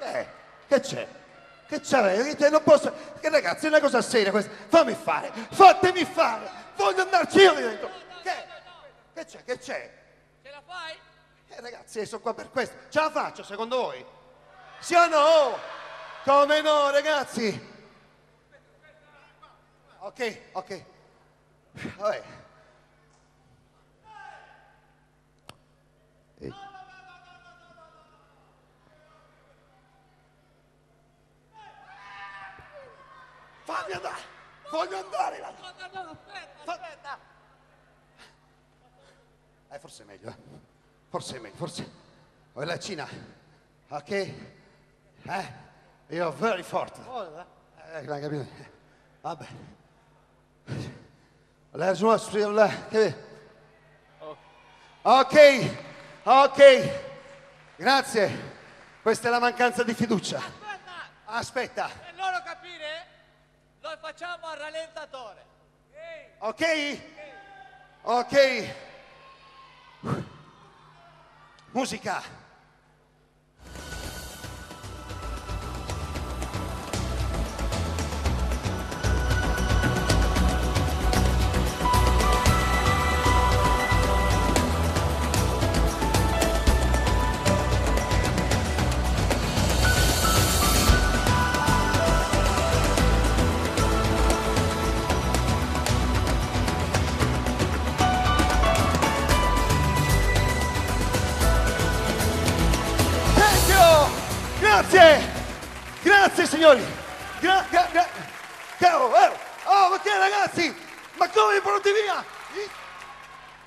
Che c'è? Che c'è? Non posso... Che ragazzi, è una cosa seria questa. Fammi fare, fatemi fare. Voglio andarci io dentro. Che c'è? Che c'è? Ce la fai? Ragazzi, sono qua per questo. Ce la faccio, secondo voi? Sì o no? Come no, ragazzi? Ok, ok. Vabbè. Fammi andare! Voglio andare là! No, aspetta! Forse è meglio, eh? Forse è meglio, forse... Oh, la Cina, ok? Io very forte. L'hai capito? Vabbè. La sua... Ok, ok. Grazie. Questa è la mancanza di fiducia. Aspetta. Per loro capire, lo facciamo al rallentatore. Ok? Ok. Musica. Grazie! Grazie signori! Oh, ma che ragazzi? Ma come mi porti via?